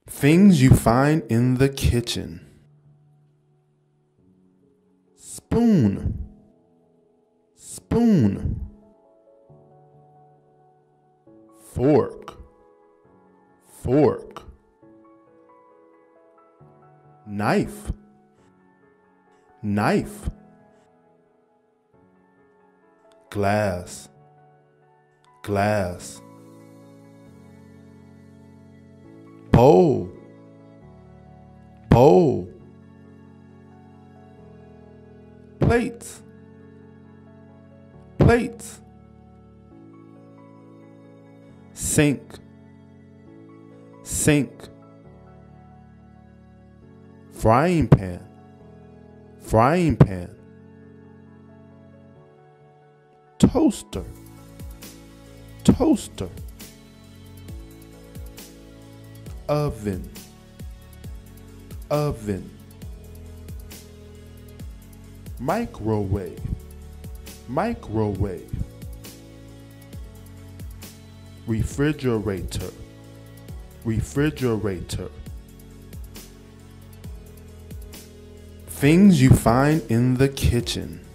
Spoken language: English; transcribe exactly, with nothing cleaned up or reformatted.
Things you find in the kitchen. Spoon, spoon. Fork, fork. Knife, knife. Glass, glass. Bowl, bowl. Plates, plates. Sink, sink. Frying pan, frying pan. Toaster, toaster. Oven, oven. Microwave, microwave. Refrigerator, refrigerator. Things you find in the kitchen.